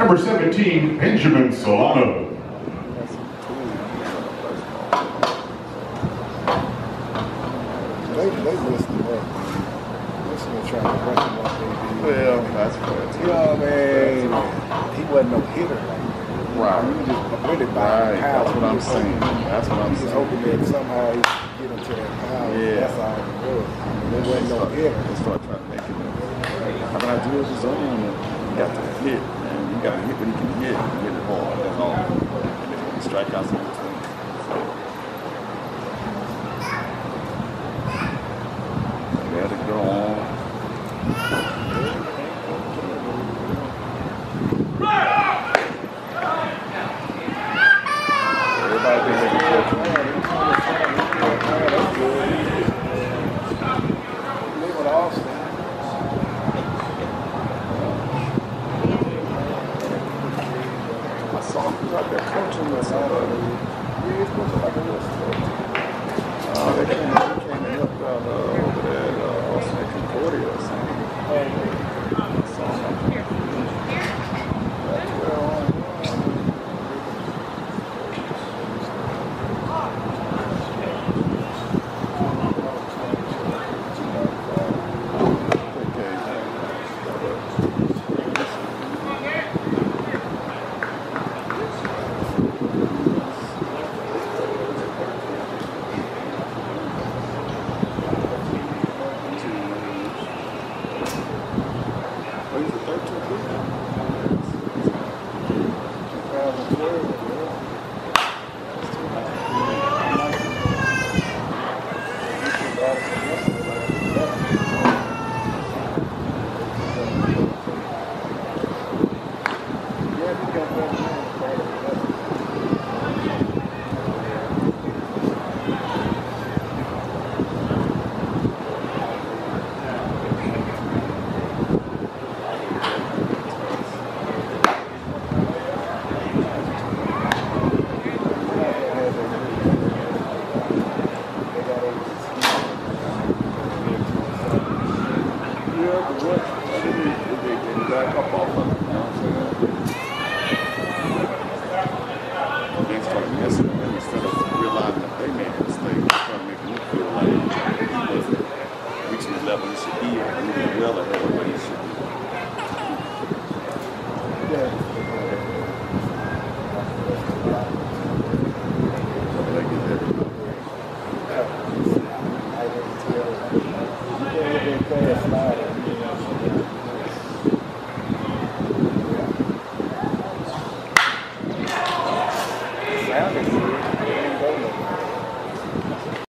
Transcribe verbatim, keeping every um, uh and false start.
number seventeen, Benjamin Solano. They, they messed him up. This one trying to rush him off A B. Well, that's fair. You know what I mean? He wasn't no hitter. Right. He was just really by Right. power. That's what I'm saying. That's what I'm He was saying. hoping that somehow he could get into that power. Yeah. That's all it was. I mean, there wasn't no hitter. They start trying to make it. How can I do his zone? You got to hit, man. You got to hit what he can hit and hit it hard. That's all. And then when he strike out in between. Let it go on. Everybody thinks they can catch him. That's good. Leave it off. I saw him out there coaching or something. Yeah, he's supposed to like a little stuff. Oh, they came, they came and helped out uh, over there at uh, Austin at Concordia or something. I saw him out there. That's well. Yeah.